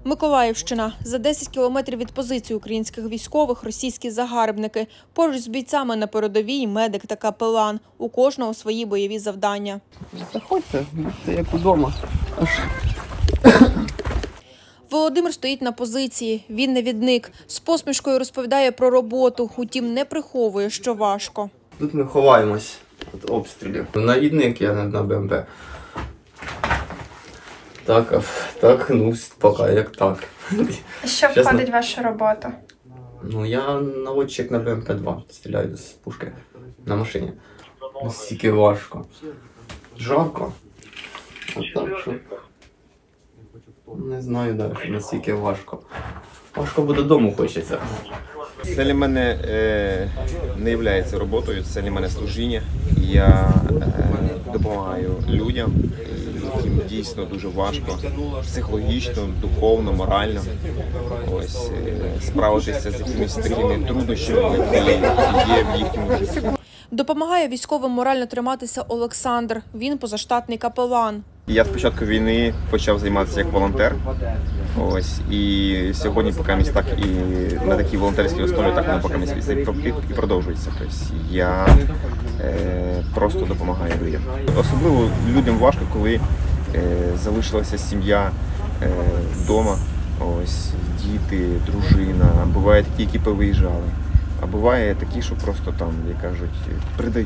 Миколаївщина. За 10 кілометрів від позиції українських військових – російські загарбники. Поруч з бійцями на передовій – медик та капелан. У кожного свої бойові завдання. Заходьте, будьте як удома. Володимир стоїть на позиції. Він навідник. З посмішкою розповідає про роботу, утім не приховує, що важко. Тут ми ховаємось від обстрілів. Навідник я на БМП. Так, ну, поки як так. Що входить в вашу роботу? Ну, я наводчик на БМП-2, стріляю з пушки на машині. Настільки важко. Жарко. От так, що... Не знаю далі, наскільки важко. Важко буде додому хочеться. Це для мене не є роботою, це для мене служіння. Я допомагаю людям, яким дійсно дуже важко, психологічно, духовно, морально. Ось, справитися з якимись такими труднощами, які є в їхньому житті. Допомагає військовим морально триматися Олександр. Він позаштатний капелан. Я з початку війни почав займатися як волонтер. Ось, і сьогодні поки місць так і на такій волонтерській основі так воно поки місць і продовжується. Тобто я просто допомагаю людям. Особливо людям важко, коли залишилася сім'я вдома, ось, діти, дружина. Бувають такі, які повиїжджали. А буває такі, що просто там, як кажуть, придають.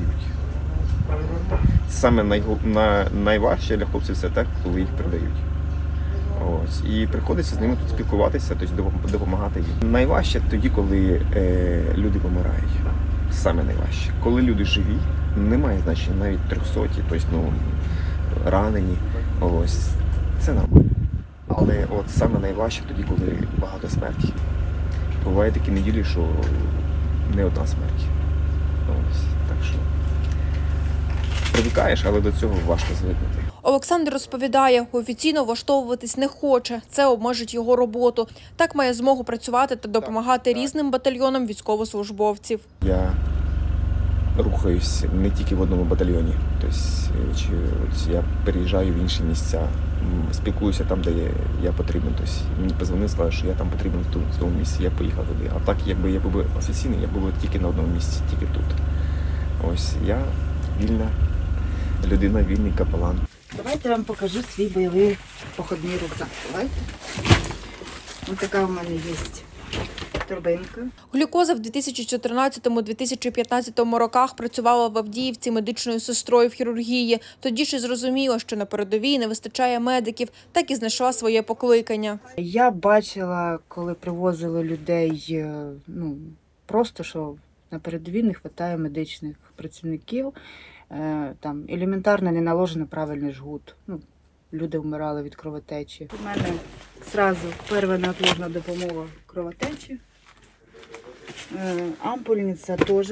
Саме найважче для хлопців це те, коли їх придають. Ось. І приходиться з ними тут спілкуватися, тобто допомагати їм. Найважче тоді, коли люди помирають. Саме найважче. Коли люди живі, немає значення навіть 300, тобто, ну, ранені. Ось. Це нормально. Але от саме найважче тоді, коли багато смерті. Буває такі неділі, що не одна смерть. Ось. Так що привикаєш, але до цього важко звикнути. Олександр розповідає, офіційно влаштовуватись не хоче. Це обмежить його роботу. Так має змогу працювати та допомагати різним батальйонам військовослужбовців. Я рухаюсь не тільки в одному батальйоні. Тобто, я переїжджаю в інші місця, спілкуюся там, де я потрібен. Тобто, мені позвонив, сказав, що я там потрібен в тому місці, я поїхав туди. А так, якби я був офіційний, я був тільки на одному місці, тільки тут. Ось, я вільна людина, вільний капелан. Давайте я вам покажу свій бойовий походний рюкзак. Давайте. Ось така у мене є торбинка. Глюкоза в 2014-2015 роках працювала в Авдіївці медичною сестрою в хірургії. Тоді ж і зрозуміла, що на передовій не вистачає медиків, так і знайшла своє покликання. Я бачила, коли привозили людей, ну, просто, що на передовій не вистачає медичних працівників. Там елементарно не наложений правильний жгут. Ну, люди вмирали від кровотечі. У мене одразу перша неотложна допомога кровотечі. Ампульниця теж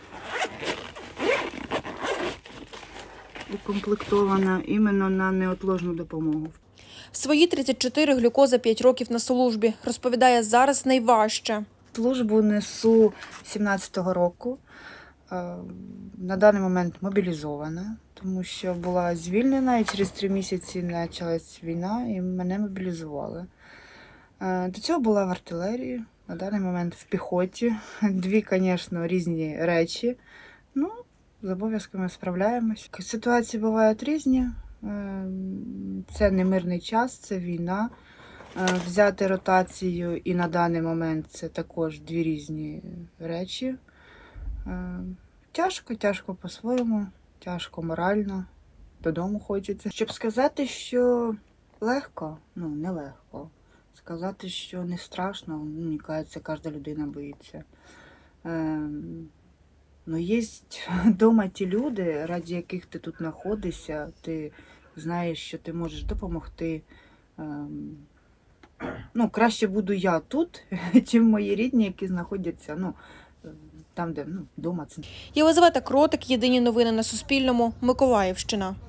укомплектована іменно на неотложну допомогу. Свої 34 глюкоза 5 років на службі. Розповідає, зараз найважче. Службу несу 17-го року. На даний момент мобілізована, тому що була звільнена і через 3 місяці почалась війна і мене мобілізували. До цього була в артилерії, на даний момент в піхоті. Дві, звісно, різні речі. Ну, з обов'язками справляємось. Ситуації бувають різні. Це не мирний час, це війна. Взяти ротацію і на даний момент це також дві різні речі. Тяжко по-своєму, тяжко морально, додому хочеться. Щоб сказати, що легко, ну не легко. Сказати, що не страшно, ну, мені кажеться, кожна людина боїться. Ну, є вдома ті люди, раді яких ти тут знаходишся, ти знаєш, що ти можеш допомогти. Ну, краще буду я тут, чим мої рідні, які знаходяться, ну, там, де, ну, вдома. Єлизавета Кротик, єдині новини на Суспільному, Миколаївщина.